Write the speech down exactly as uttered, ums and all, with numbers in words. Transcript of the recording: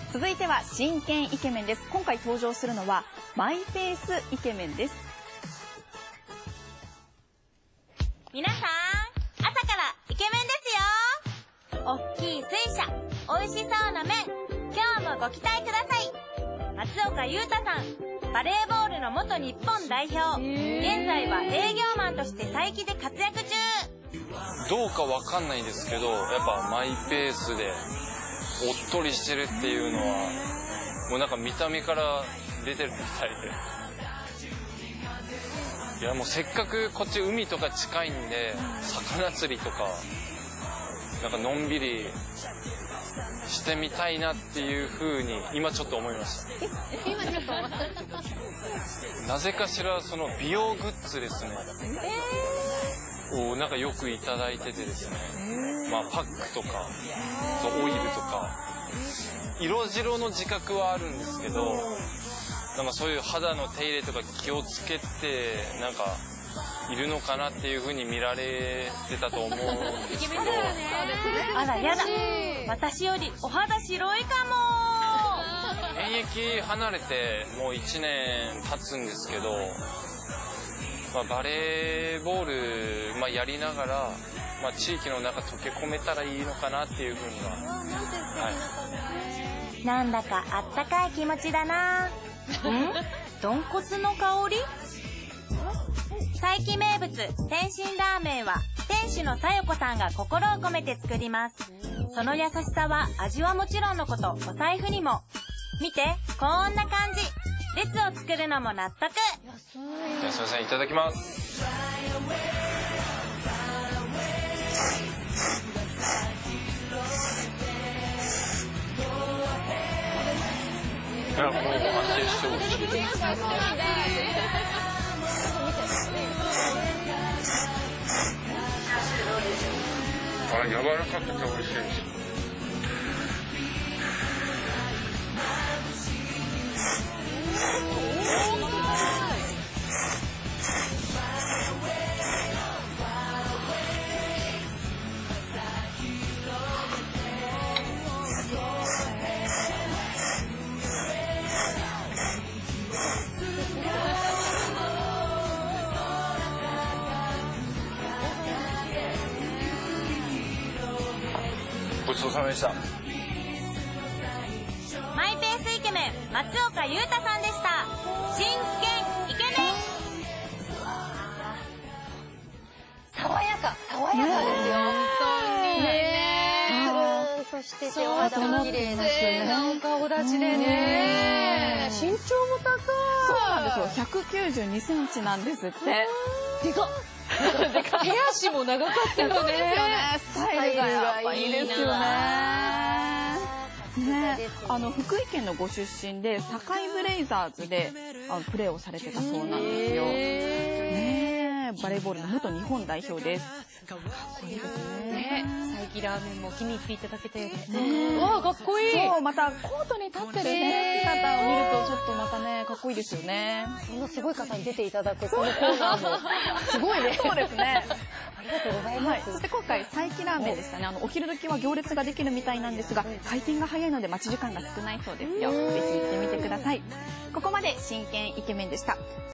続いては真剣イケメンです。今回登場するのはマイペースイケメンです。 皆さん、朝からイケメンですよ。おっきい水車、おいしそうな麺、今日もご期待ください。松岡裕太さん、バレーボールの元日本代表、現在は営業マンとして佐伯で活躍中。 どうかわかんないですけど、やっぱマイペースでおっとりしてるっていうのはもうなんか見た目から出てるみたいで、いやもうせっかくこっち海とか近いんで魚釣りとかなんかのんびりしてみたいなっていう風に今ちょっと思いました。 今ちょっと思った。 なぜかしらその美容グッズですね、えー、をなんかよくいただいててですね、まあパックとかオイルとか色白の自覚はあるんですけど、なんかそういう肌の手入れとか気をつけてなんかいるのかなっていう風に見られてたと思うんですけど、 あらやだ、私よりお肌白いかも。 現役離れてもういちねん経つんですけど、まあ、バレーボール、まあ、やりながら、まあ、地域の中溶け込めたらいいのかなっていう風には、はい、 なんだかあったかい気持ちだな。ん？豚骨の香り？佐伯名物天津ラーメンは店主のさよこさんが心を込めて作ります。その優しさは味はもちろんのこと、お財布にも。見て、こんな感じ。列を作るのも納得。 じゃあすいません、いただきます。いや、もう安定してほしい。あ、柔らかくて美味しいです。ごちそうさまでした。 マイペースイケメン松岡裕太さんでした。真剣イケメン。 爽やか、爽やかですよ。本当にね。そして手お肌も綺麗だし、なお顔立ちでね。身長も高い。 そうなんですよ。ひゃくきゅうじゅうにセンチなんですって。 でかっ。手足も長かったよね。 スタイルがやっぱいいですよね。ね、あの福井県のご出身で堺ブレイザーズであのプレーをされてたそうなんですよ。ね、バレーボールの元日本代表です。かっこいいですね。 佐伯ラーメンも気に入っていただけて、わあかっこいい。 そう、またコートに立ってるね姿を見るとちょっとまたねかっこいいですよね。 そんなすごい方に出ていただくこのコーナーもすごいね。 そうですね。 ありがとうございます。 そして今回佐伯ラーメンでしたね。あのお昼時は行列ができるみたいなんですが、開店が早いので待ち時間が少ないそうですよ。ぜひ行ってみてください。ここまで真剣イケメンでした。